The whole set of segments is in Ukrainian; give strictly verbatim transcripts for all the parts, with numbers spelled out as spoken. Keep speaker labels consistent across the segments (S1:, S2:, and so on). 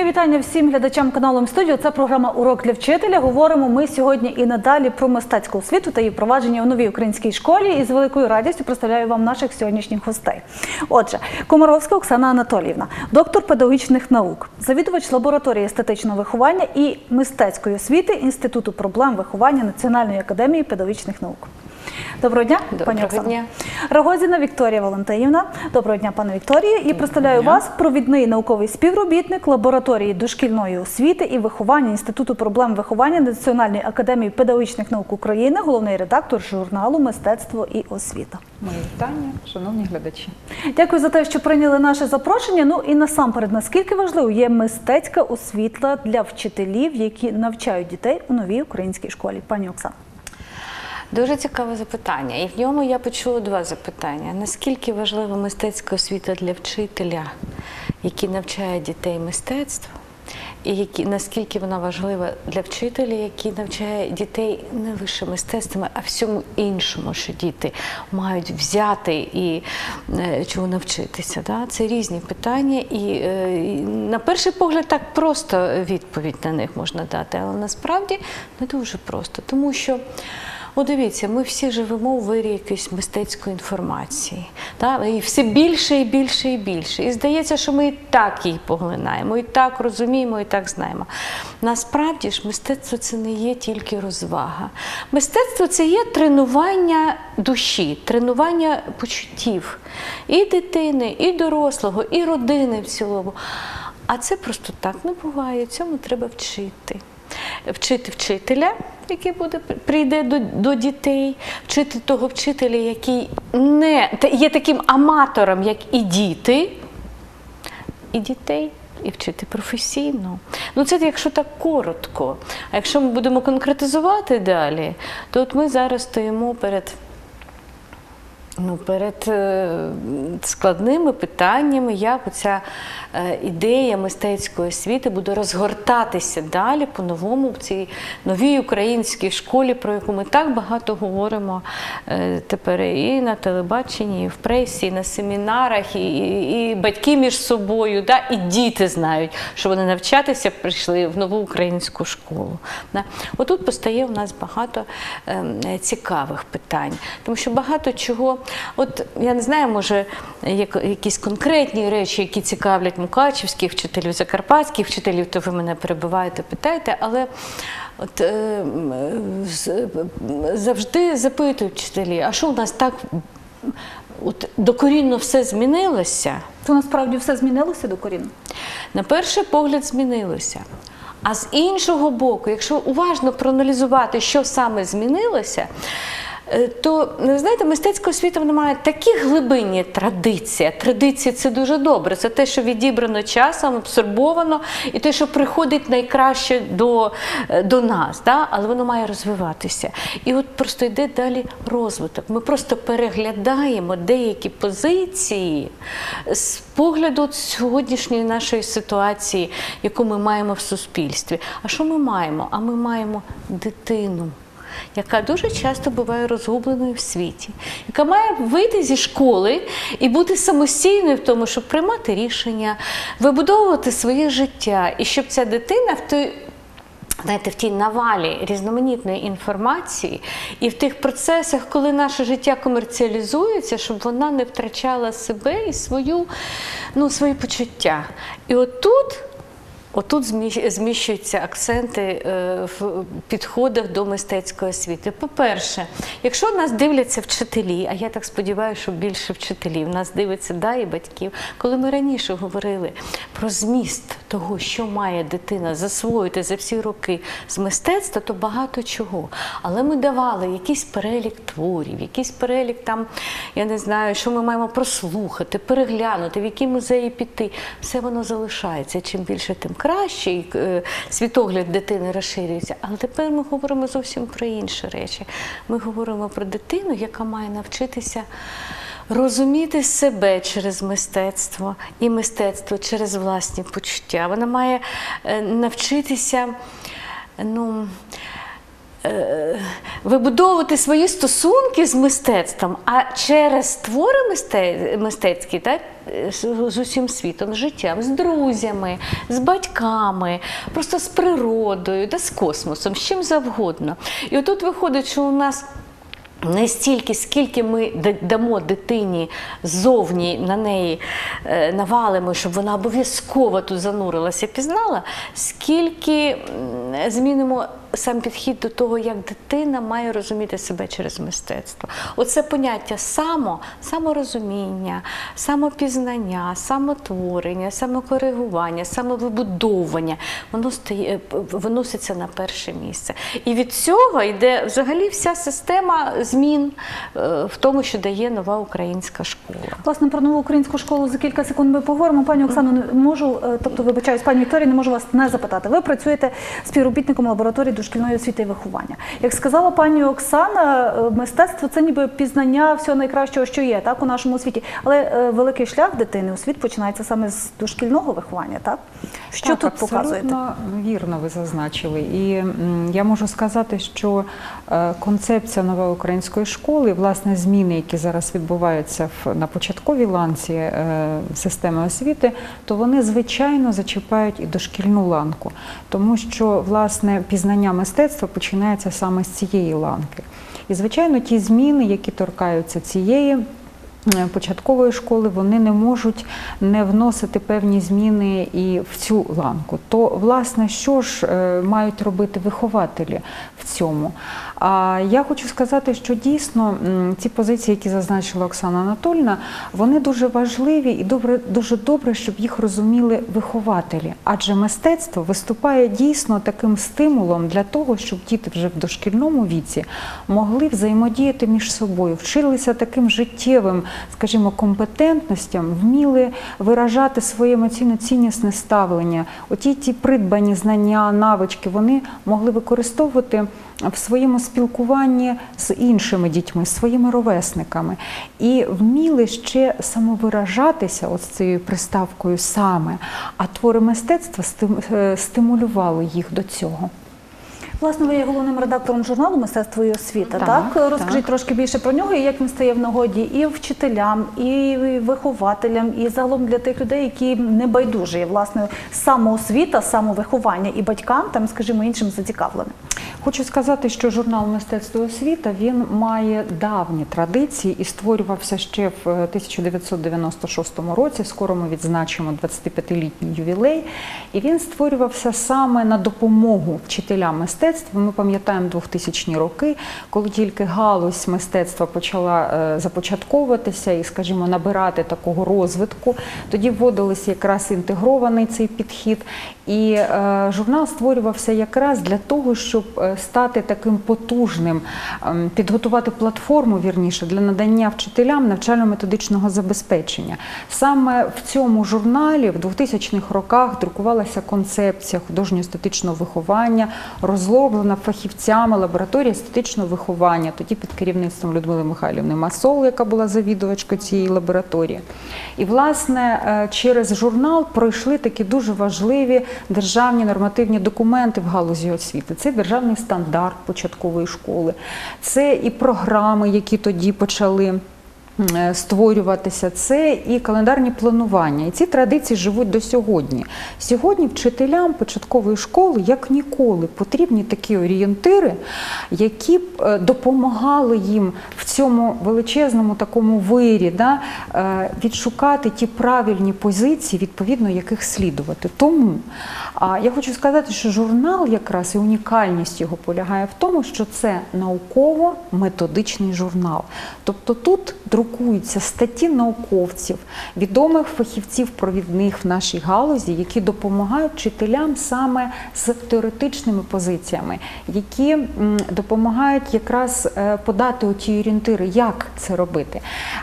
S1: Мої вітання всім глядачам каналу М-студіо. Це програма «Урок для вчителя». Говоримо ми сьогодні і надалі про мистецьку освіту та її впровадження у новій українській школі. І з великою радістю представляю вам наших сьогоднішніх гостей. Отже, Комаровська Оксана Анатоліївна, доктор педагогічних наук, завідувач лабораторії естетичного виховання і мистецької освіти Інституту проблем виховання Національної академії педагогічних наук. Доброго дня, пані Оксана.
S2: Дня.
S1: Рогозіна Вікторія Валентинівна. Доброго дня, пане Вікторія. І представляю вас провідний науковий співробітник лабораторії дошкільної освіти і виховання Інституту проблем виховання Національної академії педагогічних наук України, головний редактор журналу «Мистецтво і освіта».
S2: Мої вітання, шановні глядачі.
S1: Дякую за те, що прийняли наше запрошення. Ну і насамперед, наскільки важливо є мистецька освіта для вчителів, які навчають дітей у новій українській школі? Пані Оксана.
S2: Дуже цікаве запитання. І в ньому я почула два запитання. Наскільки важлива мистецька освіта для вчителя, який навчає дітей мистецтву, і які, наскільки вона важлива для вчителя, який навчає дітей не лише мистецтвами, а всьому іншому, що діти мають взяти і е, чого навчитися. Да? Це різні питання, і, е, і на перший погляд так просто відповідь на них можна дати, але насправді не дуже просто, тому що О, дивіться, ми всі живемо у вирі якоїсь мистецької інформації. Так? І все більше, і більше, і більше. І здається, що ми і так її поглинаємо, і так розуміємо, і так знаємо. Насправді ж, мистецтво – це не є тільки розвага. Мистецтво – це є тренування душі, тренування почуттів. І дитини, і дорослого, і родини в цілому. А це просто так не буває, цьому треба вчити. Вчити вчителя, який буде, прийде до, до дітей, вчити того вчителя, який не, є таким аматором, як і діти, і дітей, і вчити професійно. Ну це якщо так коротко. А якщо ми будемо конкретизувати далі, то от ми зараз стоїмо перед Ну, перед е, складними питаннями, як оця е, ідея мистецької освіти буде розгортатися далі по-новому в цій новій українській школі, про яку ми так багато говоримо е, тепер і на телебаченні, і в пресі, і на семінарах, і, і, і батьки між собою, да, і діти знають, що вони навчатися прийшли в нову українську школу. Да. Отут постає у нас багато е, цікавих питань, тому що багато чого. От, я не знаю, може, якісь конкретні речі, які цікавлять мукачівських вчителів, закарпатських вчителів, то ви мене перебиваєте, питаєте, але от, е, завжди запитують вчителі, а що у нас так от, докорінно все змінилося?
S1: То насправді все змінилося докорінно?
S2: На перший погляд змінилося. А з іншого боку, якщо уважно проаналізувати, що саме змінилося, то, знаєте, мистецька освіта вона має такі глибинні традиції. Традиції – це дуже добре. Це те, що відібрано часом, абсорбовано, і те, що приходить найкраще до, до нас. Да? Але воно має розвиватися. І от просто йде далі розвиток. Ми просто переглядаємо деякі позиції з погляду сьогоднішньої нашої ситуації, яку ми маємо в суспільстві. А що ми маємо? А ми маємо дитину, яка дуже часто буває розгубленою в світі, яка має вийти зі школи і бути самостійною в тому, щоб приймати рішення, вибудовувати своє життя, і щоб ця дитина в той, знаєте, в тій навалі різноманітної інформації і в тих процесах, коли наше життя комерціалізується, щоб вона не втрачала себе і свою, ну, свої почуття. І отут Отут зміщуються акценти в підходах до мистецької освіти. По-перше, якщо нас дивляться вчителі, а я так сподіваюся, що більше вчителів, нас дивиться, да, і батьків, коли ми раніше говорили про зміст того, що має дитина засвоїти за всі роки з мистецтва, то багато чого. Але ми давали якийсь перелік творів, якийсь перелік там, я не знаю, що ми маємо прослухати, переглянути, в які музеї піти. Все воно залишається. Чим більше, тим краще, і світогляд дитини розширюється. Але тепер ми говоримо зовсім про інші речі. Ми говоримо про дитину, яка має навчитися розуміти себе через мистецтво і мистецтво через власні почуття. Вона має навчитися, ну, е, вибудовувати свої стосунки з мистецтвом, а через твори мисте- мистецькі, так, з, з усім світом, з життям, з друзями, з батьками, просто з природою, та з космосом, з чим завгодно. І отут виходить, що у нас не стільки, скільки ми дамо дитині ззовні, на неї е, навалимо, щоб вона обов'язково тут занурилася, пізнала, скільки змінимо сам підхід до того, як дитина має розуміти себе через мистецтво. Оце поняття само, саморозуміння, самопізнання, самотворення, самокоригування, самовибудовування, воно стає, виноситься на перше місце. І від цього йде взагалі вся система змін в тому, що дає нова українська школа.
S1: Власне, про нову українську школу за кілька секунд ми поговоримо. Пані Оксано, не можу, тобто, вибачаюсь, пані Вікторія, не можу вас не запитати. Ви працюєте співробітником лабораторії дошкільної освіти і виховання. Як сказала пані Оксана, мистецтво – це ніби пізнання всього найкращого, що є, так, у нашому світі. Але великий шлях дитини у світ починається саме з дошкільного виховання, так? Що
S3: так,
S1: тут показуєте?
S3: Абсолютно вірно ви зазначили. І м, я можу сказати, що е, концепція нової української школи, власне, зміни, які зараз відбуваються в, на початковій ланці е, системи освіти, то вони, звичайно, зачіпають і дошкільну ланку. Тому що, власне, пізнання мистецтва починається саме з цієї ланки. І, звичайно, ті зміни, які торкаються цієї початкової школи, вони не можуть не вносити певні зміни і в цю ланку. То, власне, що ж мають робити вихователі в цьому? А я хочу сказати, що дійсно ці позиції, які зазначила Оксана Анатольовна, вони дуже важливі і добре, дуже добре, щоб їх розуміли вихователі. Адже мистецтво виступає дійсно таким стимулом для того, щоб діти вже в дошкільному віці могли взаємодіяти між собою, вчилися таким життєвим, скажімо, компетентностям, вміли виражати своє емоційно-ціннісне ставлення. Оті ті придбані знання, навички, вони могли використовувати в своєму спілкуванні з іншими дітьми, з своїми ровесниками. І вміли ще самовиражатися ось цією приставкою «саме», а твори мистецтва стимулювали їх до цього.
S1: Власне, ви є головним редактором журналу «Мистецтво і освіта», так?
S3: Так,
S1: Розкажіть
S3: так.
S1: трошки більше про нього і як він стає в нагоді і вчителям, і вихователям, і загалом для тих людей, які не байдужі, власне, самоосвіта, самовиховання і батькам, там, скажімо, іншим зацікавленим.
S3: Хочу сказати, що журнал «Мистецтво і освіта», він має давні традиції і створювався ще в тисяча дев'ятсот дев'яносто шостому році, скоро ми відзначимо двадцятип'ятилітній ювілей, і він створювався саме на допомогу вчителям мистецтва. Ми пам'ятаємо двохтисячні роки, коли тільки галузь мистецтва почала започатковуватися і, скажімо, набирати такого розвитку. Тоді вводилися якраз інтегрований цей підхід, і е, журнал створювався якраз для того, щоб стати таким потужним, підготувати платформу, вірніше, для надання вчителям навчально-методичного забезпечення. Саме в цьому журналі в двохтисячних роках друкувалася концепція художньо-естетичного виховання, розроблена фахівцями лабораторії естетичного виховання, тоді під керівництвом Людмили Михайлівни Масол, яка була завідувачкою цієї лабораторії. І, власне, через журнал пройшли такі дуже важливі державні нормативні документи в галузі освіти. Це державний стандарт початкової школи, це і програми, які тоді почали створюватися, це і календарні планування. І ці традиції живуть до сьогодні. Сьогодні вчителям початкової школи, як ніколи, потрібні такі орієнтири, які б допомагали їм в цьому величезному такому вирі, да, відшукати ті правильні позиції, відповідно яких слідувати. Тому я хочу сказати, що журнал якраз і унікальність його полягає в тому, що це науково-методичний журнал. Тобто тут друкуються статті науковців, відомих фахівців провідних в нашій галузі, які допомагають вчителям саме з теоретичними позиціями, які допомагають якраз подати оті орієнтири, як це робити.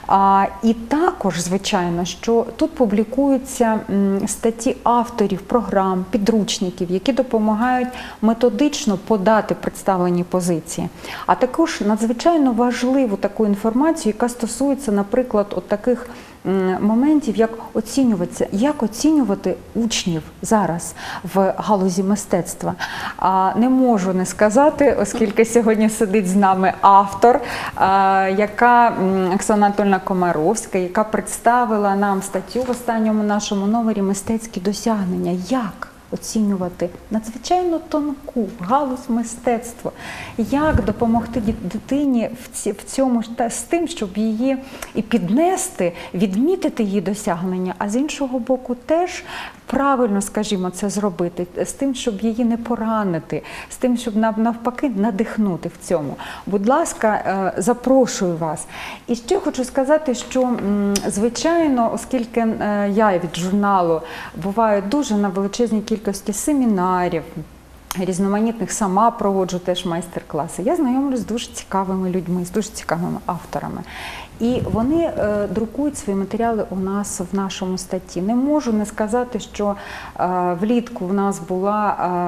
S3: І також, звичайно, що тут публікуються статті авторів програм, підручників, які допомагають методично подати представлені позиції. А також надзвичайно важливу таку інформацію, яка стосується, наприклад, от таких м, моментів, як оцінюватися, як оцінювати учнів зараз в галузі мистецтва. А не можу не сказати, оскільки сьогодні сидить з нами автор, а, яка м, Оксана Анатольевна Комаровська, яка представила нам статтю в останньому нашому номері «Мистецькі досягнення». Як оцінювати надзвичайно тонку галузь мистецтва, як допомогти ді- дитині в ці- в цьому ж та з тим, щоб її і піднести, відмітити її досягнення, а з іншого боку теж правильно, скажімо, це зробити, з тим, щоб її не поранити, з тим, щоб нав- навпаки надихнути в цьому. Будь ласка, е, запрошую вас. І ще хочу сказати, що, м, звичайно, оскільки е, я від журналу буваю дуже на величезній кількості семінарів, різноманітних, сама проводжу теж майстер-класи, я знайомлюсь з дуже цікавими людьми, з дуже цікавими авторами. І вони е, друкують свої матеріали у нас в нашому статті. Не можу не сказати, що е, влітку в нас була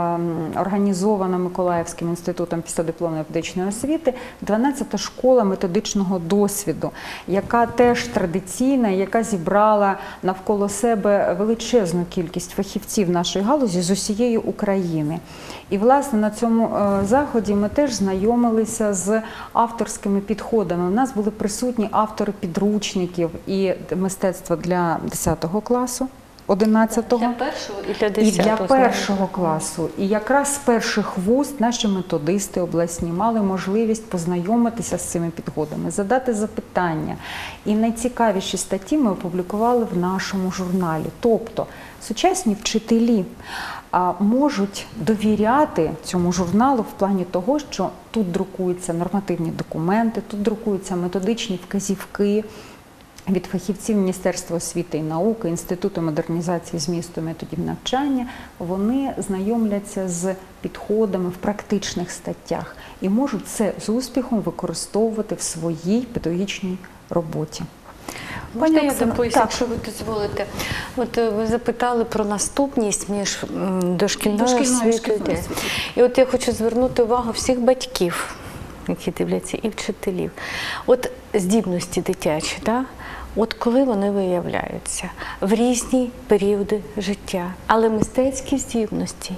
S3: е, організована Миколаївським інститутом післядипломної педагогічної освіти дванадцята школа методичного досвіду, яка теж традиційна, яка зібрала навколо себе величезну кількість фахівців нашої галузі з усієї України. І, власне, на цьому е, заході ми теж знайомилися з авторськими підходами. У нас були присутні автори підручників і мистецтва для десятого класу, одинадцятого.
S2: Для першого і для
S3: І
S2: десятого.
S3: для першого класу. І якраз з перших вуст наші методисти обласні мали можливість познайомитися з цими підходами, задати запитання. І найцікавіші статті ми опублікували в нашому журналі. Тобто сучасні вчителі а, можуть довіряти цьому журналу в плані того, що тут друкуються нормативні документи, тут друкуються методичні вказівки від фахівців Міністерства освіти і науки, Інституту модернізації змісту методів навчання. Вони знайомляться з підходами в практичних статтях і можуть це з успіхом використовувати в своїй педагогічній роботі.
S2: Можна я
S1: Оксано?
S2: доповість,
S1: Так.
S2: якщо ви дозволите? От е, ви запитали про наступність між м, дошкільною
S1: Дошкільною і
S2: освітою.
S1: шкільною освітою.
S2: І от я хочу звернути увагу всіх батьків, які дивляться, і вчителів. От здібності дитячі, да? От коли вони виявляються в різні періоди життя, але мистецькі здібності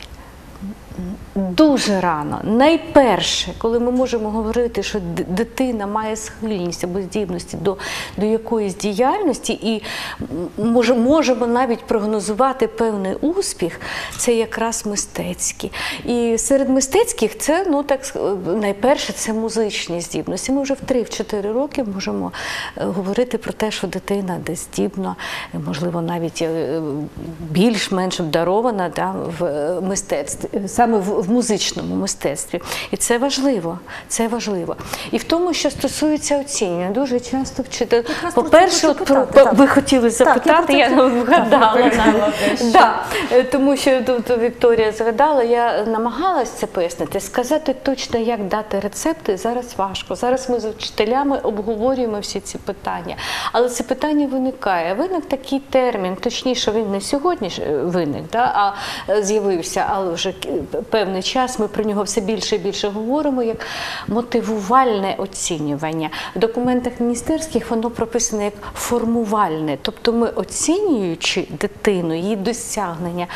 S2: дуже рано. Найперше, коли ми можемо говорити, що д- дитина має схильність або здібності до, до якоїсь діяльності і м, може, можемо навіть прогнозувати певний успіх, це якраз мистецькі. І серед мистецьких це, ну так, ск- найперше, це музичні здібності. Ми вже в три-чотири роки можемо е, говорити про те, що дитина десь здібна, е, можливо, навіть е, більш-менш обдарована, да, в е, мистецтві, саме в, в музичному мистецтві. І це важливо, це важливо. І в тому, що стосується оцінювання, дуже часто вчитель,
S1: Якраз про це
S2: по-перше,
S1: хочу
S2: от про-
S1: питати, так.
S2: ви хотіли запитати,
S1: я
S2: я,
S1: про це-
S2: вгадала.
S3: Так,
S2: навіть. Да, е, тому що тут Вікторія згадала, я намагалась це пояснити, сказати точно, як дати рецепти, зараз важко. Зараз ми з вчителями обговорюємо всі ці питання. Але це питання виникає. Виник такий термін, точніше, він не сьогодні ж, е, виник, да, а е, з'явився, але вже к- певний час ми про нього все більше і більше говоримо, як мотивувальне оцінювання. В документах міністерських воно прописано як формувальне. Тобто ми, оцінюючи дитину, її досягнення,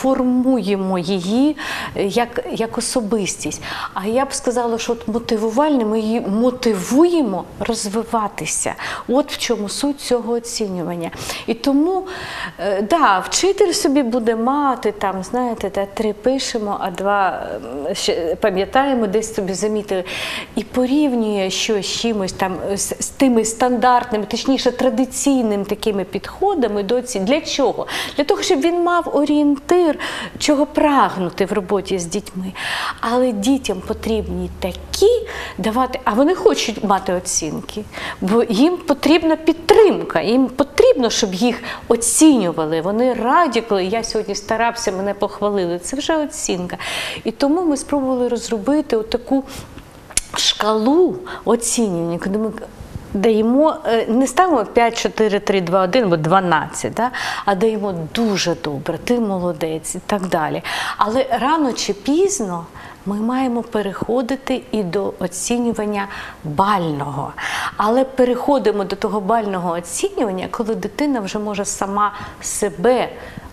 S2: формуємо її е, як, як особистість. А я б сказала, що от мотивувальне, ми її мотивуємо розвиватися. От в чому суть цього оцінювання. І тому, е, да, вчитель собі буде мати, там, знаєте, та, три пишемо, а два е, ще пам'ятаємо, десь собі замітили. І порівнює щось з чимось там, з, з тими стандартними, точніше, традиційними такими підходами до оцінки. Для чого? Для того, щоб він мав орієнтир, чого прагнути в роботі з дітьми. Але дітям потрібні такі давати, а вони хочуть мати оцінки, бо їм потрібна підтримка, їм потрібно, щоб їх оцінювали. Вони раді, коли я сьогодні старався, мене похвалили. Це вже оцінка. І тому ми спробували розробити таку шкалу оцінювання, коли ми даємо, не ставимо п'ять, чотири, три, два, один або дванадцять, да? А даємо дуже добре, ти молодець і так далі. Але рано чи пізно ми маємо переходити і до оцінювання бального. Але переходимо до того бального оцінювання, коли дитина вже може сама себе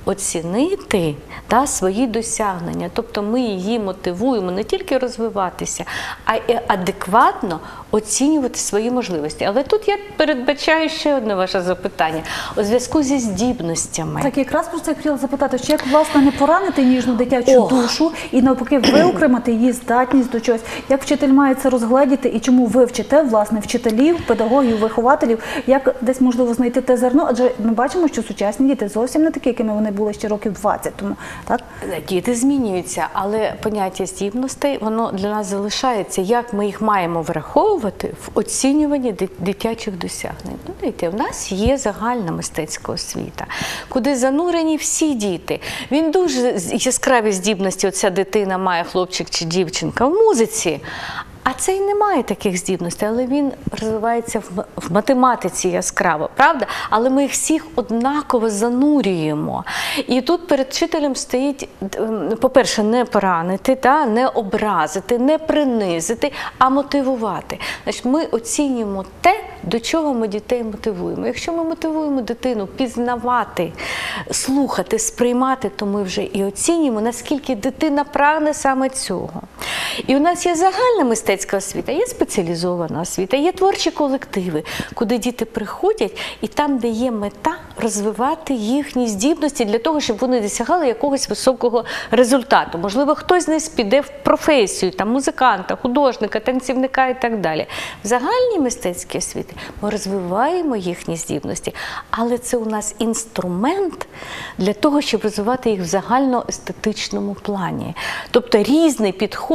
S2: оцінити та, свої досягнення. Тобто ми її мотивуємо не тільки розвиватися, а й адекватно оцінювати свої можливості. Але тут я передбачаю ще одне ваше запитання. У зв'язку зі здібностями.
S1: Так, якраз про це я хотіла запитати, що як, власне, не поранити ніжну дитячу
S2: Ох.
S1: душу і навпаки виокремити її здатність до чогось. Як вчитель має це розгледіти і чому ви вчите, власне, вчителів, педагогів, вихователів, як десь можливо знайти те зерно? Адже ми бачимо, що сучасні діти зовсім не такі, якими вони були ще років двадцять тому. Так?
S2: Діти змінюються, але поняття здібностей, воно для нас залишається. Як ми їх маємо враховувати в оцінюванні дитячих досягнень? Ну, дивіться, в нас є загальна мистецька освіта, куди занурені всі діти. Він дуже яскраві здібності, оця дитина має, хлопчик чи дівчинка, в музиці. А цей не має таких здібностей, але він розвивається в, в математиці яскраво, правда? Але ми їх всіх однаково занурюємо. І тут перед вчителем стоїть, по-перше, не поранити, та, не образити, не принизити, а мотивувати. Значить, ми оцінюємо те, до чого ми дітей мотивуємо. Якщо ми мотивуємо дитину пізнавати, слухати, сприймати, то ми вже і оцінюємо, наскільки дитина прагне саме цього. І у нас є загальна мистецька освіта, є спеціалізована освіта, є творчі колективи, куди діти приходять, і там, де є мета, розвивати їхні здібності для того, щоб вони досягали якогось високого результату. Можливо, хтось з них піде в професію, там, музиканта, художника, танцівника і так далі. В загальній мистецькій освіті ми розвиваємо їхні здібності, але це у нас інструмент для того, щоб розвивати їх в загальноестетичному плані. Тобто різний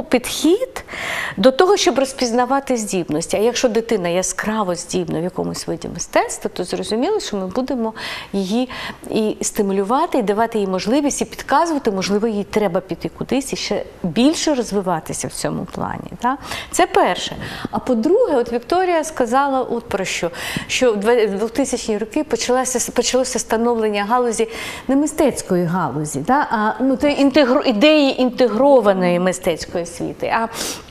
S2: підхід до того, щоб розпізнавати здібності. А якщо дитина яскраво здібна в якомусь виді мистецтва, то зрозуміло, що ми будемо її і стимулювати, і давати їй можливість, і підказувати, можливо, їй треба піти кудись і ще більше розвиватися в цьому плані. Так? Це перше. А по-друге, от Вікторія сказала от про що, що в двохтисячні роки почалося, почалося становлення галузі, не мистецької галузі, так? А ну, інтегру, ідеї інтегрованої мистецької освіти. А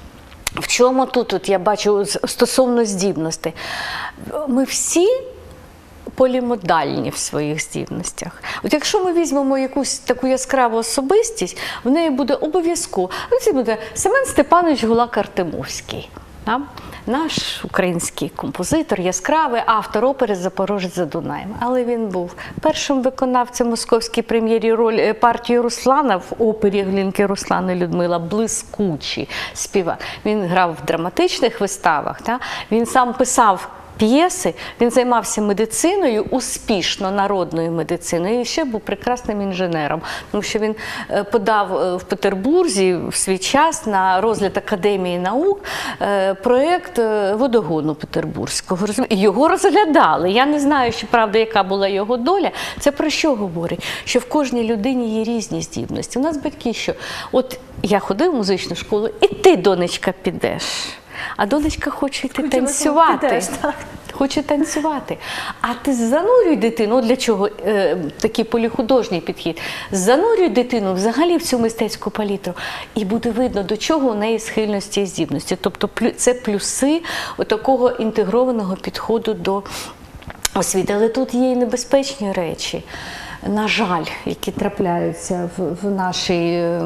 S2: в чому тут, от я бачу стосовно здібностей? Ми всі полімодальні в своїх здібностях. От якщо ми візьмемо якусь таку яскраву особистість, в неї буде обов'язково. Це буде Семен Степанович Гулак-Артемовський. Наш український композитор, яскравий автор опери «Запорожець за Дунаєм». Але він був першим виконавцем московській прем'єрі роль партії Руслана в опері Глінки Руслан і Людмила, блискучий співак. Він грав в драматичних виставах, та? Він сам писав п'єси, він займався медициною, успішно народною медициною, і ще був прекрасним інженером, тому що він подав в Петербурзі в свій час на розгляд Академії наук проєкт водогону петербурзького. Його розглядали. Я не знаю, що правда, яка була його доля. Це про що говорить? Що в кожній людині є різні здібності. У нас батьки що? От я ходив в музичну школу, і ти, донечка, підеш. А донечка хоче йти
S1: Хочу
S2: танцювати.
S1: теж, так.
S2: Хоче танцювати. А ти занурюй дитину, от для чого е, такий поліхудожній підхід, занурюй дитину взагалі в цю мистецьку палітру, і буде видно, до чого у неї схильності і здібності. Тобто плю, це плюси такого інтегрованого підходу до освіти. Але тут є і небезпечні речі, на жаль, які трапляються в, в нашій е,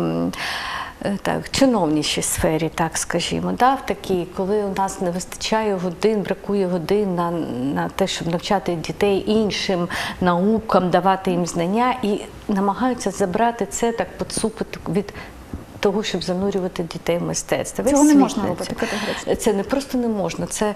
S2: так, чиновнішій сфері, так скажімо, да, в такій, коли у нас не вистачає годин, бракує годин на, на те, щоб навчати дітей іншим наукам, давати їм знання, і намагаються забрати це, так поцупити від того, щоб занурювати дітей в мистецтво.
S1: Цього не можна робити категорично.
S2: Це не просто не можна, це,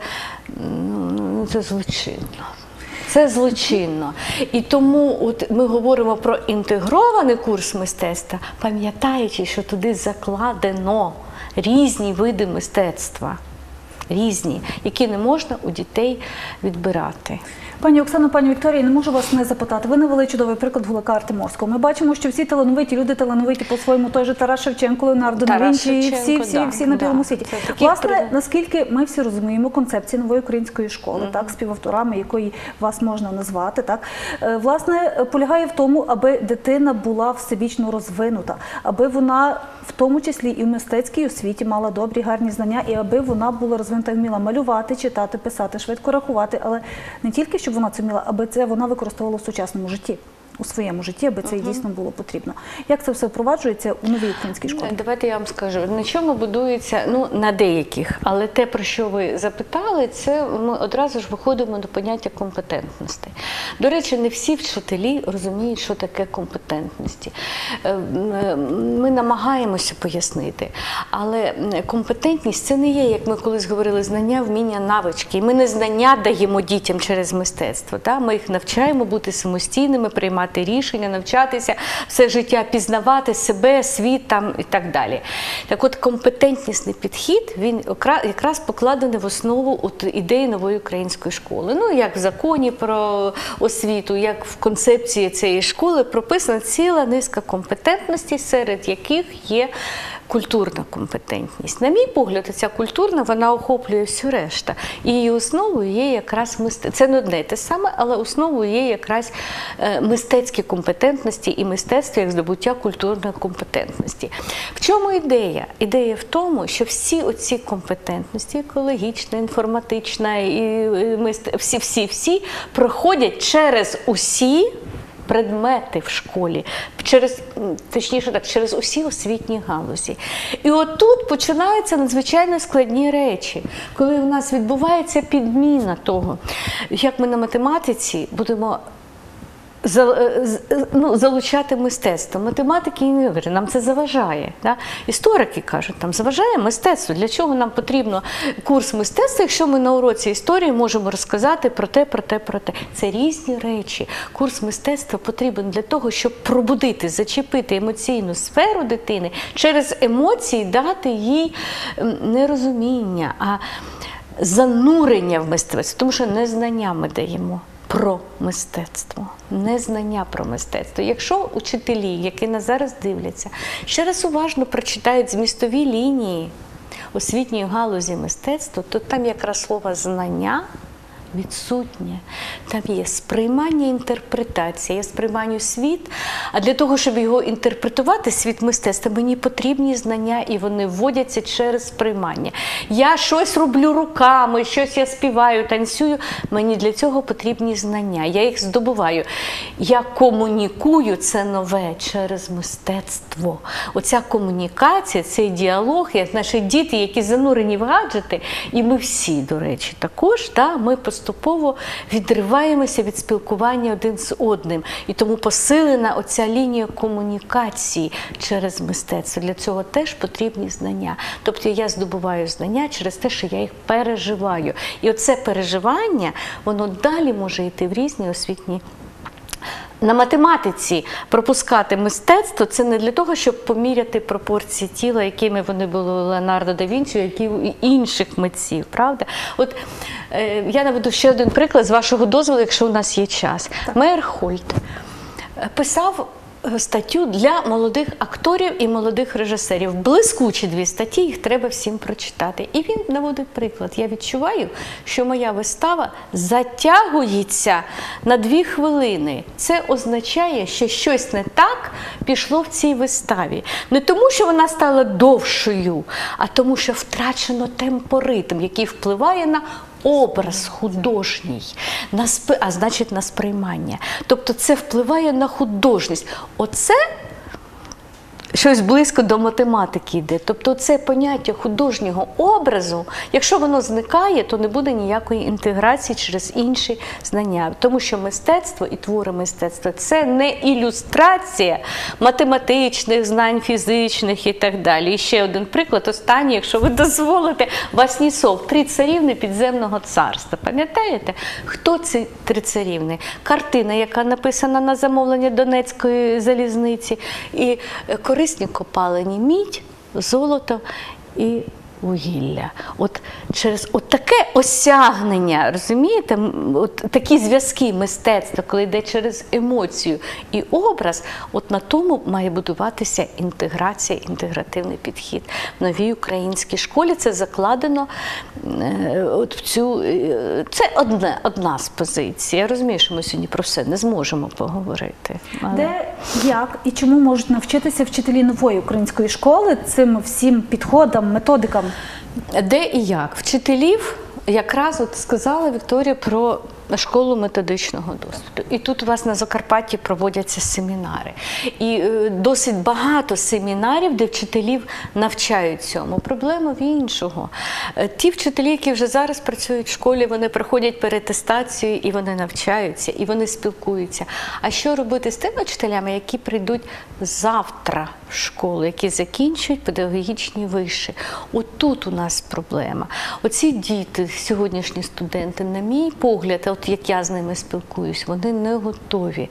S2: ну, це злочинно. Це злочинно. І тому от ми говоримо про інтегрований курс мистецтва, пам'ятаючи, що туди закладено різні види мистецтва. різні, які не можна у дітей відбирати.
S1: Пані Оксано, пані Вікторія, не можу вас не запитати. Ви навели чудовий приклад Гулака Артемовського. Ми бачимо, що всі талановиті люди талановиті по-своєму. Той же Тарас Шевченко, Леонардо да
S2: Тарас
S1: Вінчі,
S2: Шевченко,
S1: всі, всі,
S2: да,
S1: всі на
S2: да.
S1: білому світі.
S2: Це такі
S1: Власне,
S2: при-
S1: наскільки ми всі розуміємо концепцію нової української школи, mm-hmm. так, співавторами якої вас можна назвати, так, е, власне, полягає в тому, аби дитина була всебічно розвинута, аби вона в тому числі і в мистецькій освіті мала добрі, гарні знання, і аби вона була розвинута і вміла малювати, читати, писати, швидко рахувати, але не тільки, щоб вона це вміла, аби це вона використовувала в сучасному житті, у своєму житті, аби це uh-huh. дійсно було потрібно. Як це все впроваджується у новій українській школі?
S2: Давайте я вам скажу, на чому будується, ну, на деяких, але те, про що ви запитали, це ми одразу ж виходимо до поняття компетентності. До речі, не всі вчителі розуміють, що таке компетентності. Ми намагаємося пояснити, але компетентність – це не є, як ми колись говорили, знання, вміння, навички. Ми не знання даємо дітям через мистецтво, так? Ми їх навчаємо бути самостійними, приймати рішення, навчатися, все життя пізнавати себе, світ там і так далі. Так от компетентнісний підхід, він якраз покладений в основу от ідеї нової української школи. Ну, як в законі про освіту, як в концепції цієї школи прописана ціла низка компетентностей, серед яких є культурна компетентність. На мій погляд, ця культурна, вона охоплює всю решту. І її основою є якраз мистецтво. Це не одне те саме, але основою є якраз мистецькі компетентності і мистецтво як здобуття культурної компетентності. В чому ідея? Ідея в тому, що всі оці компетентності, екологічна, інформатична, і всі-всі-всі, проходять через усі предмети в школі, через, точніше так, через усі освітні галузі. І отут починаються надзвичайно складні речі, коли у нас відбувається підміна того, як ми на математиці будемо ну, залучати мистецтво. Математики і не говорять, нам це заважає. Да? Історики кажуть, там заважає мистецтво. Для чого нам потрібно курс мистецтва, якщо ми на уроці історії можемо розказати про те, про те, про те. Це різні речі. Курс мистецтва потрібен для того, щоб пробудити, зачепити емоційну сферу дитини, через емоції дати їй не розуміння, а занурення в мистецтво, тому що не знання ми даємо про мистецтво, не знання про мистецтво. Якщо учителі, які нас зараз дивляться, ще раз уважно прочитають змістові лінії освітньої галузі мистецтва, то там якраз слово «знання» відсутнє. Там є сприймання, інтерпретація. Я сприймаю світ, а для того, щоб його інтерпретувати, світ мистецтва, мені потрібні знання, і вони вводяться через сприймання. Я щось роблю руками, щось я співаю, танцюю, мені для цього потрібні знання. Я їх здобуваю. Я комунікую це нове через мистецтво. Оця комунікація, цей діалог, наші діти, які занурені в гаджети, і ми всі, до речі, також, да, ми поступово відриваємося від спілкування один з одним. І тому посилена оця лінія комунікації через мистецтво. Для цього теж потрібні знання. Тобто я здобуваю знання через те, що я їх переживаю. І оце переживання, воно далі може йти в різні освітні. На математиці пропускати мистецтво – це не для того, щоб поміряти пропорції тіла, якими вони були у Леонардо да Вінчі, які у інших митців, правда? От е, я наведу ще один приклад, з вашого дозволу, якщо у нас є час. Мейерхольд писав статтю для молодих акторів і молодих режисерів. Блискучі дві статті, їх треба всім прочитати. І він наводить приклад. Я відчуваю, що моя вистава затягується на дві хвилини. Це означає, що щось не так пішло в цій виставі. Не тому, що вона стала довшою, а тому, що втрачено темпоритм, який впливає на образ художній, на сп... а значить на сприймання. Тобто це впливає на художність. Оце щось близько до математики йде. Тобто це поняття художнього образу, якщо воно зникає, то не буде ніякої інтеграції через інші знання. Тому що мистецтво і твори мистецтва – це не ілюстрація математичних знань, фізичних і так далі. І ще один приклад, останній, якщо ви дозволите, Васнецов «Три царівни підземного царства». Пам'ятаєте? Хто ці три царівни? Картина, яка написана на замовлення Донецької залізниці, і корисні копалені мідь, золото і вугілля. От через от таке осягнення, розумієте, М, от такі зв'язки мистецтва, коли йде через емоцію і образ, от на тому має будуватися інтеграція, інтегративний підхід. В новій українській школі це закладено е, от в цю, е, це одне, одна з позицій. Я розумію, що ми сьогодні про все не зможемо поговорити. але-
S1: Де, як і чому можуть навчитися вчителі нової української школи цим всім підходам, методикам?
S2: Де і як? Вчителів, якраз от сказала Вікторія про школу методичного досвіду. І тут у вас на Закарпатті проводяться семінари. І е, досить багато семінарів, де вчителів навчають цьому. Проблема в іншого. Е, Ті вчителі, які вже зараз працюють в школі, вони проходять перетестацію і вони навчаються, і вони спілкуються. А що робити з тими вчителями, які прийдуть завтра в школу, які закінчують педагогічні виші? От тут у нас проблема. Оці діти, сьогоднішні студенти, на мій погляд, от як я з ними спілкуюсь, вони не готові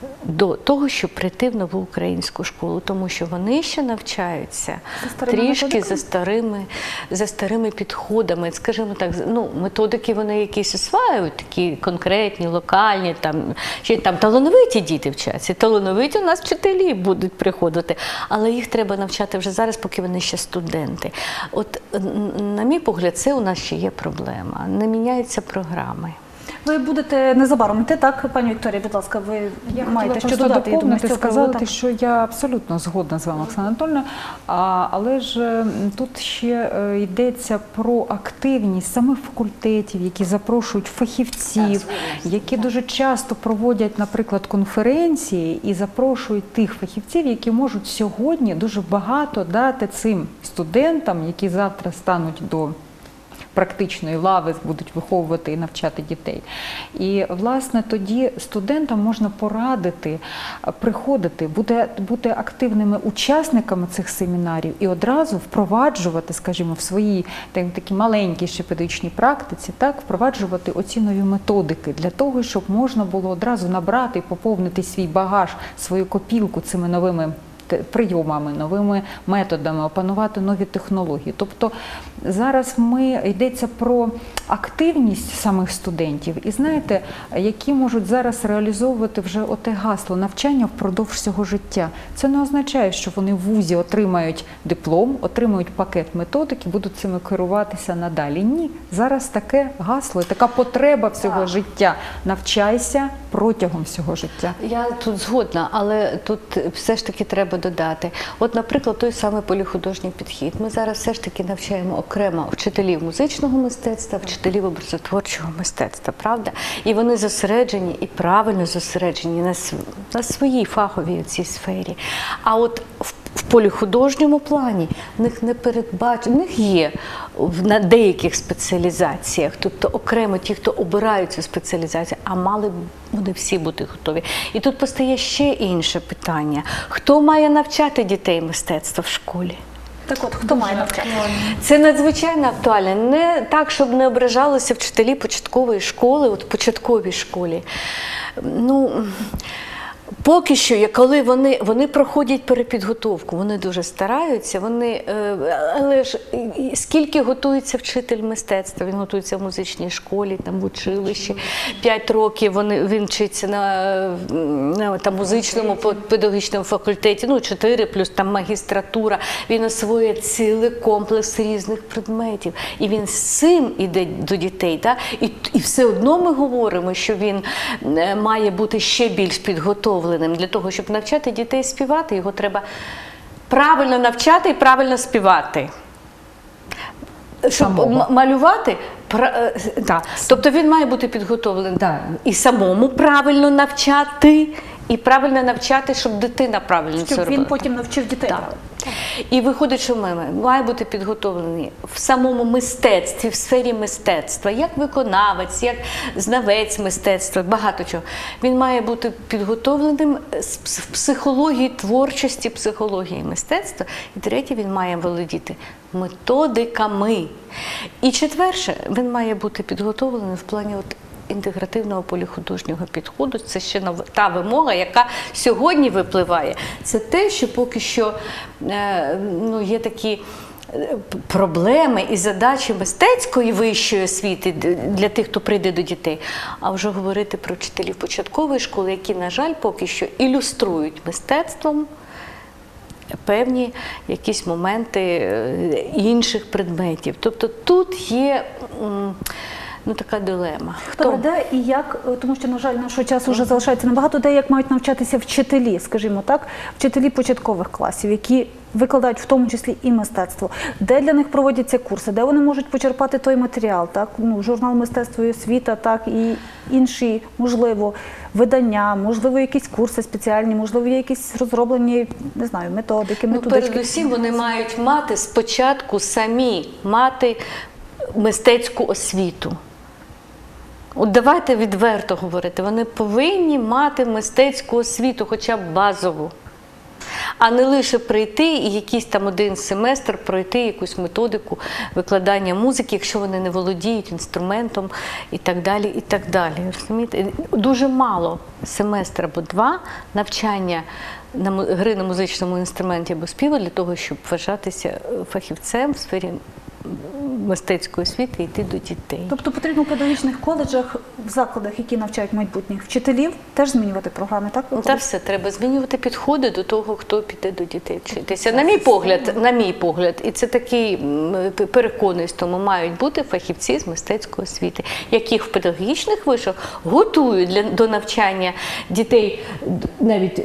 S2: до того, щоб прийти в нову українську школу, тому що вони ще навчаються
S1: За старими
S2: трішки
S1: методиками?
S2: за старими, за старими підходами. Скажімо так, ну, методики вони якісь осваюють, такі конкретні, локальні, там, ще там талановиті діти вчаться, талановиті у нас вчителі будуть приходити, але їх треба навчати вже зараз, поки вони ще студенти. От, н- на мій погляд, це у нас ще є проблема. Не міняються програми.
S1: Ви будете незабаром йти, так, пані Вікторія, будь ласка, ви
S3: Я
S1: маєте що
S3: хотіла
S1: додати, я думаю, з
S3: доповнити,
S1: цього приводу,
S3: сказати,
S1: так.
S3: що я абсолютно згодна з вами, Оксана Анатольовна, а, але ж м, тут ще е, йдеться про активність самих факультетів, які запрошують фахівців, які дуже часто проводять, наприклад, конференції і запрошують тих фахівців, які можуть сьогодні дуже багато дати цим студентам, які завтра стануть до практичної лави, будуть виховувати і навчати дітей. І, власне, тоді студентам можна порадити приходити, бути, бути активними учасниками цих семінарів і одразу впроваджувати, скажімо, в своїй так, такій маленькій ще педагогічній практиці, так, впроваджувати оці нові методики для того, щоб можна було одразу набрати і поповнити свій багаж, свою копілку цими новими прийомами, новими методами, опанувати нові технології. Тобто зараз ми йдеться про активність самих студентів і знаєте, які можуть зараз реалізовувати вже оте гасло навчання впродовж всього життя. Це не означає, що вони в вузі отримають диплом, отримають пакет методик і будуть цими керуватися надалі. Ні, зараз таке гасло, така потреба всього життя. Навчайся протягом всього життя.
S2: Я тут згодна, але тут все ж таки треба додати. От, наприклад, той самий поліхудожній підхід. Ми зараз все ж таки навчаємо окремо вчителів музичного мистецтва, вчителів образотворчого мистецтва, правда? І вони зосереджені, і правильно зосереджені на, св... на своїй фаховій цій сфері. А от в, в поліхудожньому плані в них не передбачено, в них є в, на деяких спеціалізаціях, тобто окремо ті, хто обирають цю спеціалізацію, а мали б вони всі бути готові. І тут постає ще інше питання. Хто має навчати дітей мистецтва в школі?
S1: Так от, хто має навчати?
S2: Це надзвичайно актуально. Не так, щоб не ображалися вчителі початкової школи, от в початковій школі. Ну, поки що, коли вони, вони проходять перепідготовку, вони дуже стараються, вони, але ж скільки готується вчитель мистецтва? Він готується в музичній школі, там в училищі, п'ять років вони, він вчиться на, на там, музичному педагогічному факультеті, ну чотири плюс там магістратура, він освоює цілий комплекс різних предметів. І він з цим іде до дітей, так? І, і все одно ми говоримо, що він має бути ще більш підготовлений. Для того, щоб навчати дітей співати, його треба правильно навчати і правильно співати. Щоб
S3: Самого.
S2: малювати, пра... да. Тобто він має бути підготовлений
S3: Да.
S2: і самому правильно навчати, і правильно навчати, щоб дитина правильно це
S1: Щоб
S2: робила.
S1: він потім навчив дітей.
S2: Так. І виходить, що ми має бути підготовлений в самому мистецтві, в сфері мистецтва, як виконавець, як знавець мистецтва, багато чого. Він має бути підготовленим в психології творчості, психології мистецтва. І третє, він має володіти методиками. І четверше, він має бути підготовлений в плані от інтегративного поліхудожнього підходу. Це ще та вимога, яка сьогодні випливає. Це те, що поки що е, ну, є такі проблеми і задачі мистецької вищої освіти для тих, хто прийде до дітей, а вже говорити про вчителів початкової школи, які, на жаль, поки що ілюструють мистецтвом певні якісь моменти інших предметів. Тобто тут є ну, така дилема.
S1: Хто де і як, тому що, на жаль, нашого часу вже залишається набагато, де як мають навчатися вчителі, скажімо так, вчителі початкових класів, які викладають в тому числі і мистецтво, де для них проводяться курси, де вони можуть почерпати той матеріал, так, ну, журнал «Мистецтво і освіта», так, і інші, можливо, видання, можливо, якісь курси спеціальні, можливо, є якісь розроблені, не знаю, методики, методички.
S2: Ну, передусім вони мають мати спочатку самі мати мистецьку освіту. От давайте відверто говорити, вони повинні мати мистецьку освіту, хоча б базову, а не лише прийти і якийсь там один семестр пройти якусь методику викладання музики, якщо вони не володіють інструментом і так далі, і так далі. Розумієте? Дуже мало семестр або два навчання на гри на музичному інструменті або співу для того, щоб вважатися фахівцем в сфері мистецької освіти і йти до дітей.
S1: Тобто потрібно в педагогічних коледжах, в закладах, які навчають майбутніх вчителів, теж змінювати програми, так?
S2: Ну, та все, треба змінювати підходи до того, хто піде до дітей вчитися. На мій погляд, на мій погляд, і це такий переконаність, тому мають бути фахівці з мистецької освіти, яких в педагогічних вишах готують для, до навчання дітей навіть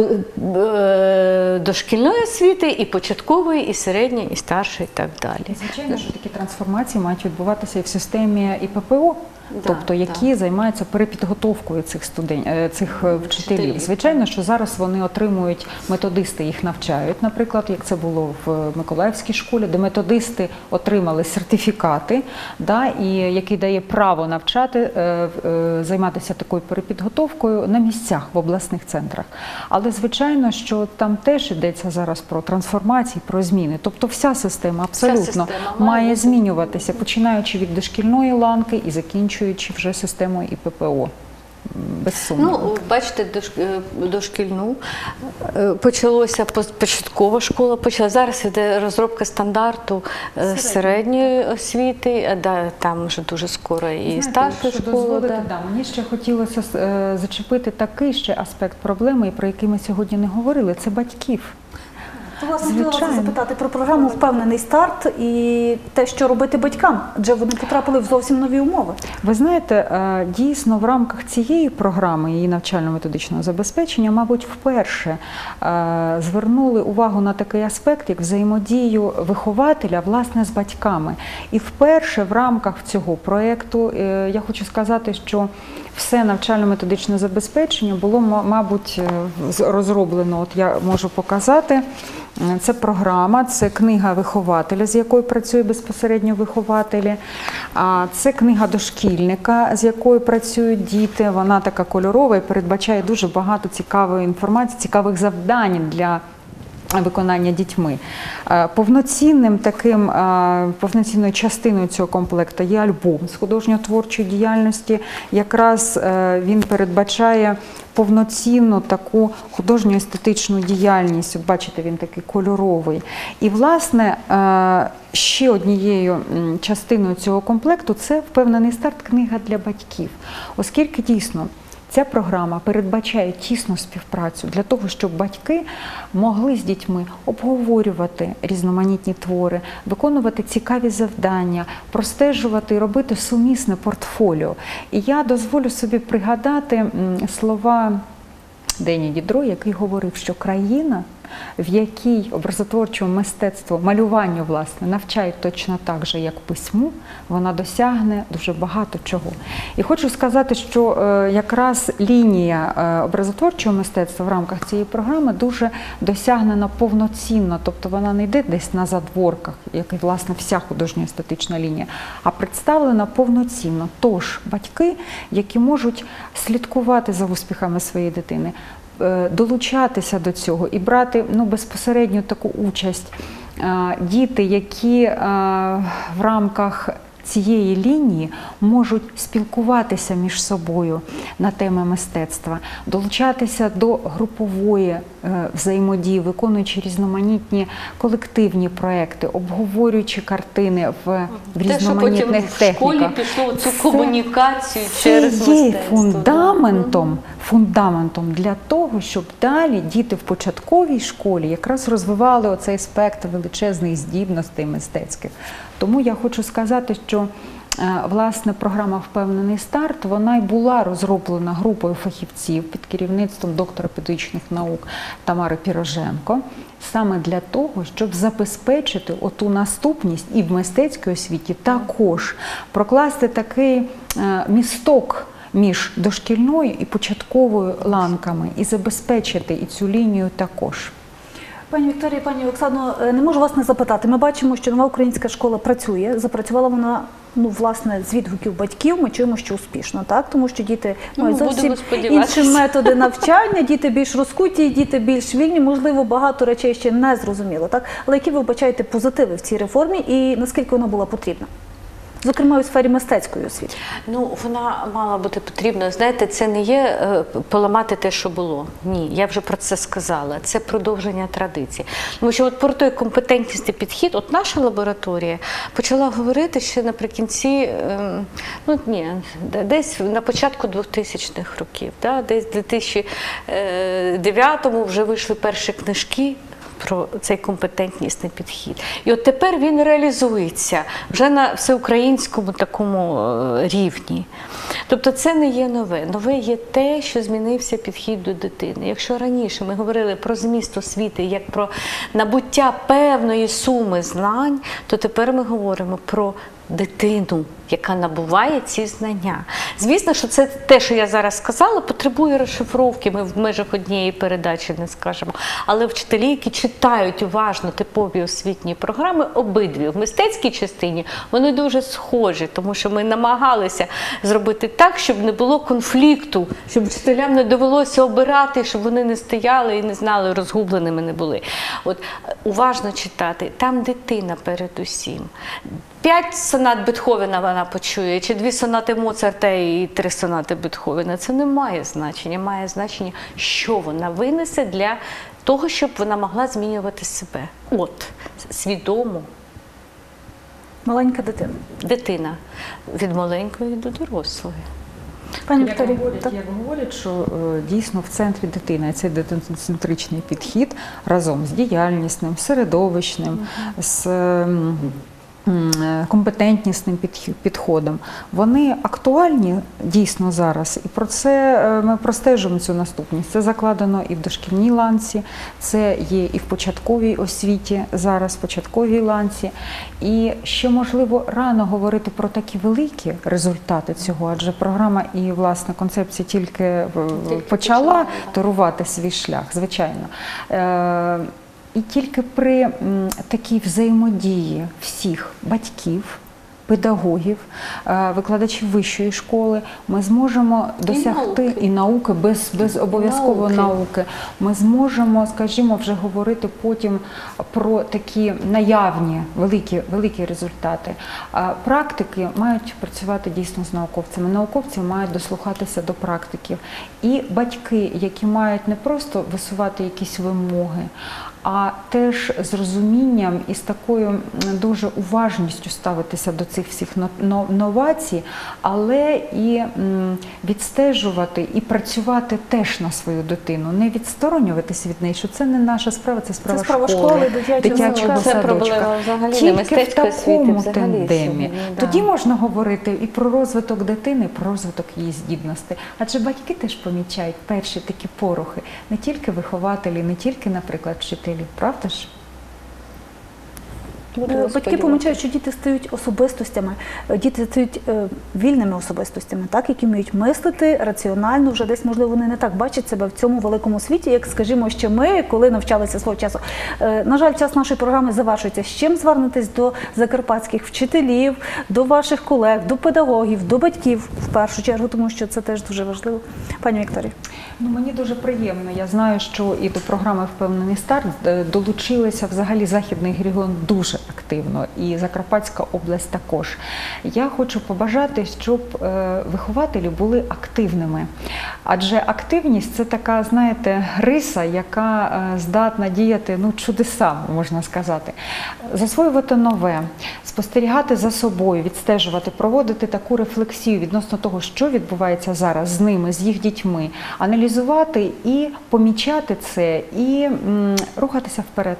S2: дошкільної освіти, і початкової, і середньої, і старшої, і так далі.
S3: Звичайно, що такі трансформації мають відбуватися і в системі І Пе Пе О, да, тобто які да. займаються перепідготовкою цих студентів, цих вчителів. вчителів. Звичайно, що зараз вони отримують, методисти їх навчають, наприклад, як це було в Миколаївській школі, де методисти отримали сертифікати, да, і який дає право навчати, е, е, займатися такою перепідготовкою на місцях в обласних центрах. Але звичайно, що там теж йдеться зараз про трансформації, про зміни. Тобто вся система абсолютно вся система має змінюватися, починаючи від дошкільної ланки і закінчуючи вже системою І Пе Пе О. Без сумніву.
S2: Ну, бачите, дошкільну почалося, початкова школа почала. Зараз іде розробка стандарту середньої, середньої освіти, да, там вже дуже скоро і Знаєте, старша школа. Да.
S3: Да, мені ще хотілося зачепити такий ще аспект проблеми, про який ми сьогодні не говорили, це батьків.
S1: Власне, хотіла вас запитати про програму «Впевнений старт» і те, що робити батькам, адже вони потрапили в зовсім нові умови.
S3: Ви знаєте, дійсно в рамках цієї програми, її навчально-методичного забезпечення, мабуть, вперше звернули увагу на такий аспект, як взаємодію вихователя, власне, з батьками. І вперше в рамках цього проєкту, я хочу сказати, що все навчально-методичне забезпечення було, мабуть, розроблено, от я можу показати. Це програма, це книга вихователя, з якою працює безпосередньо вихователі. Це книга дошкільника, з якою працюють діти. Вона така кольорова і передбачає дуже багато цікавої інформації, цікавих завдань для виконання дітьми. Повноцінним таким, повноцінною частиною цього комплекту є альбом з художньо-творчої діяльності. Якраз він передбачає повноцінну таку художньо-естетичну діяльність. От бачите, він такий кольоровий. І, власне, ще однією частиною цього комплекту – це «Впевнений старт» книга для батьків. Оскільки дійсно ця програма передбачає тісну співпрацю для того, щоб батьки могли з дітьми обговорювати різноманітні твори, виконувати цікаві завдання, простежувати і робити сумісне портфоліо. І я дозволю собі пригадати слова Дені Дідро, який говорив, що країна, в якій образотворчому мистецтву, малюванню, власне, навчають точно так же, як письму, вона досягне дуже багато чого. І хочу сказати, що е, якраз лінія е, образотворчого мистецтва в рамках цієї програми дуже досягнена повноцінно, тобто вона не йде десь на задворках, як і, власне, вся художньо-естетична лінія, а представлена повноцінно. Тож, батьки, які можуть слідкувати за успіхами своєї дитини, долучатися до цього і брати ну, безпосередньо таку участь. Діти, які в рамках цієї лінії можуть спілкуватися між собою на теми мистецтва, долучатися до групової взаємодії, виконуючи різноманітні колективні проекти, обговорюючи картини в, в різноманітних
S2: в
S3: техніках.
S2: школі пішло цю
S3: Це-
S2: комунікацію
S3: це
S2: через
S3: є
S2: мистецтво.
S3: фундаментом, фундаментом для того, щоб далі діти в початковій школі якраз розвивали оцей спектр величезних здібностей мистецьких. Тому я хочу сказати, що е, власне програма «Впевнений старт» вона й була розроблена групою фахівців під керівництвом доктора педагогічних наук Тамари Піроженко, саме для того, щоб забезпечити оту наступність і в мистецькій освіті також прокласти такий е, місток між дошкільною і початковою ланками і забезпечити і цю лінію також.
S1: Пані Вікторія, пані Оксано, не можу вас не запитати. Ми бачимо, що нова українська школа працює. Запрацювала вона, ну, власне, з відгуків батьків. Ми чуємо, що успішно, так? Тому що діти
S2: Ну,
S1: мають
S2: будемо
S1: зовсім
S2: сподіватися.
S1: інші методи навчання, діти більш розкуті, діти більш вільні. Можливо, багато речей ще не зрозуміло, так? Але які ви вбачаєте позитиви в цій реформі і наскільки вона була потрібна? Зокрема, у сфері мистецької освіти.
S2: Ну, вона мала бути потрібна. Знаєте, це не є е, поламати те, що було. Ні, я вже про це сказала. Це продовження традицій. Тому що от про той компетентність і підхід, от наша лабораторія почала говорити ще наприкінці, е, ну ні, десь на початку двохтисячних років, да, десь в дві тисячі дев'ятому вже вийшли перші книжки про цей компетентнісний підхід. І от тепер він реалізується вже на всеукраїнському такому е, рівні. Тобто це не є нове. Нове є те, що змінився підхід до дитини. Якщо раніше ми говорили про зміст освіти як про набуття певної суми знань, то тепер ми говоримо про дитину, яка набуває ці знання. Звісно, що це те, що я зараз сказала, потребує розшифровки, ми в межах однієї передачі не скажемо. Але вчителі, які читають уважно типові освітні програми, обидві, в мистецькій частині, вони дуже схожі, тому що ми намагалися зробити так, щоб не було конфлікту, щоб вчителям не довелося обирати, щоб вони не стояли і не знали, розгубленими не були. От уважно читати, там дитина передусім. П'ять сонат Бетховена вона почує, чи дві сонати Моцарта і три сонати Бетховена. Це не має значення. Має значення, що вона винесе для того, щоб вона могла змінювати себе. От, свідомо.
S1: Маленька дитина.
S2: Дитина. Від маленької до дорослої.
S1: Пані
S3: Як
S1: Вікторія,
S3: говорять,
S1: так?
S3: як говорять, що е, дійсно в центрі дитина, і цей дитиноцентричний підхід разом з діяльнісним, середовищним, з м, м, компетентнісним підхід- підходом, вони актуальні дійсно зараз. І про це е, ми простежуємо цю наступність. Це закладено і в дошкільній ланці, це є і в початковій освіті зараз, в початковій ланці. І ще, можливо, рано говорити про такі великі результати цього, адже програма і, власне, концепція тільки, е,
S2: Тільки
S3: почала
S2: почала, да.
S3: турувати свій шлях, звичайно. Е, І тільки при м, такій взаємодії всіх батьків, педагогів, е, викладачів вищої школи ми зможемо досягти
S2: науки.
S3: і науки, без, без обов'язково
S2: Науки.
S3: науки. Ми зможемо, скажімо, вже говорити потім про такі наявні великі, великі результати. А практики мають працювати дійсно з науковцями. Науковці мають дослухатися до практиків. І батьки, які мають не просто висувати якісь вимоги, а теж з розумінням і з такою м, дуже уважністю ставитися до цих всіх но- но- новацій, але і м, відстежувати і працювати теж на свою дитину, не відсторонюватися від неї, що це не наша справа, це справа,
S1: Це справа
S3: школи,
S1: школи, дитячого садочка.
S2: Це проблема взагалі не
S3: Тільки в
S2: мистецької освіти,
S3: такому
S2: взагалі
S3: тандемі.
S2: сьогодні, да.
S3: Тоді можна говорити і про розвиток дитини, і про розвиток її здібностей. Адже батьки теж помічають перші такі порухи, не тільки вихователі, не тільки, наприклад, вчителі, правда ж?
S2: Будемо
S1: Е, Батьки
S2: сподіватися.
S1: помічають, що діти стають особистостями, е, діти стають е, вільними особистостями, так, які вміють мислити раціонально, вже десь, можливо, вони не так бачать себе в цьому великому світі, як, скажімо, ще ми, коли навчалися свого часу. Е, На жаль, час нашої програми завершується. З чим звернетесь до закарпатських вчителів, до ваших колег, до педагогів, до батьків, в першу чергу, тому що це теж дуже важливо. Пані Вікторія.
S3: Ну, мені дуже приємно. Я знаю, що і до програми «Впевнений старт» е, долучилися взагалі Західний регіон дуже активно, і Закарпатська область також. Я хочу побажати, щоб е, вихователі були активними. Адже активність – це така, знаєте, риса, яка е, здатна діяти, ну, чудеса, можна сказати. Засвоювати нове, спостерігати за собою, відстежувати, проводити таку рефлексію відносно того, що відбувається зараз з ними, з їх дітьми, аналізувати і помічати це, і м, рухатися вперед.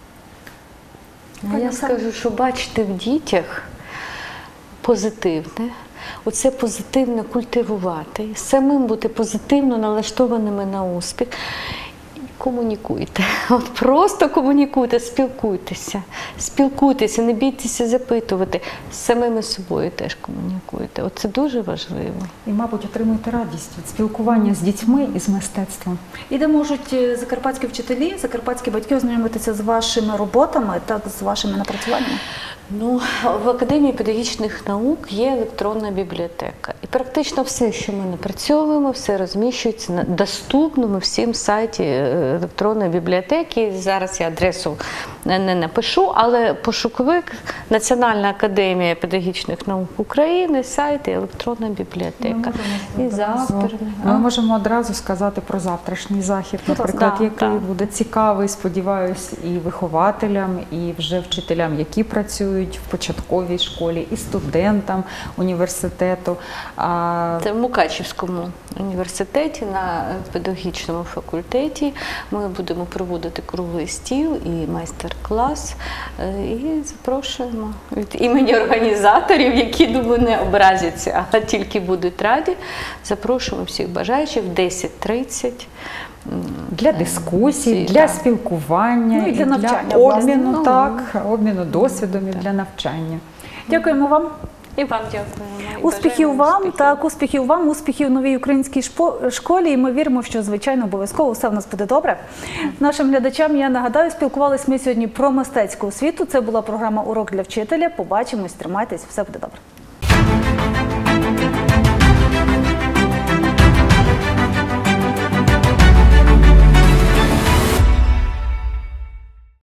S2: А я скажу, що бачити в дітях позитивне, оце позитивне культивувати, самим бути позитивно налаштованими на успіх. Комунікуйте, от просто комунікуйте, спілкуйтеся, спілкуйтеся, не бійтеся запитувати, з самими собою теж комунікуйте. От це дуже важливо.
S3: І, мабуть, отримуйте радість від спілкування з дітьми і з мистецтвом.
S1: І де можуть е, закарпатські вчителі, закарпатські батьки ознайомитися з вашими роботами, так, з вашими напрацюваннями?
S2: Ну, в Академії педагогічних наук є електронна бібліотека. І практично все, що ми напрацьовуємо, все розміщується на доступному всім сайті електронної бібліотеки. Зараз я адресу не напишу, але пошуковик Національна академія педагогічних наук України, сайт і електронна бібліотека.
S3: Ми
S2: І завтра.
S3: Ми можемо одразу сказати про завтрашній захід, наприклад,
S2: Да,
S3: який
S2: да.
S3: буде цікавий, сподіваюсь, і вихователям, і вже вчителям, які працюють в початковій школі, і студентам університету. А,
S2: Це в Мукачівському університеті на педагогічному факультеті ми будемо проводити круглий стіл і майстер-клас. Е, І запрошуємо від імені організаторів, які, думаю, не образяться, а тільки будуть раді. Запрошуємо всіх бажаючих в десять тридцять.
S3: Для дискусій,
S2: Ці,
S3: для
S2: так.
S3: спілкування,
S1: Ну, і для навчання,
S3: обміну,
S1: власне.
S3: так, обміну досвідом і для навчання.
S1: Дякуємо вам.
S2: І вам дякуємо. І
S1: Успіхів
S2: бажаємо
S1: вам,
S2: успіхів.
S1: так, успіхів вам, успіхів в новій українській шпо- школі. І ми віримо, що, звичайно, обов'язково все в нас буде добре. Нашим глядачам, я нагадаю, спілкувалися ми сьогодні про мистецьку освіту. Це була програма «Урок для вчителя». Побачимось, тримайтесь, все буде добре.